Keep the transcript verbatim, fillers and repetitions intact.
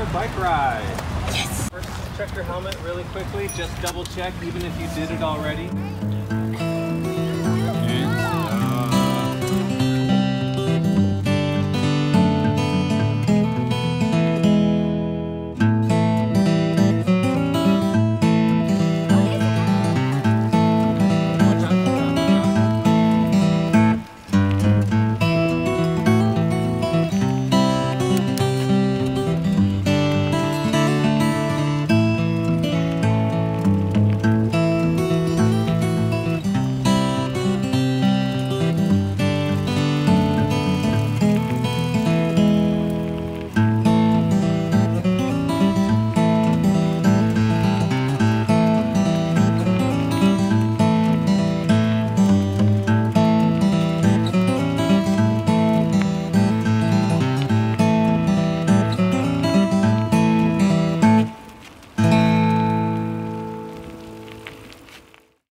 bike ride. Yes! First, check your helmet really quickly. Just double check, even if you did it already.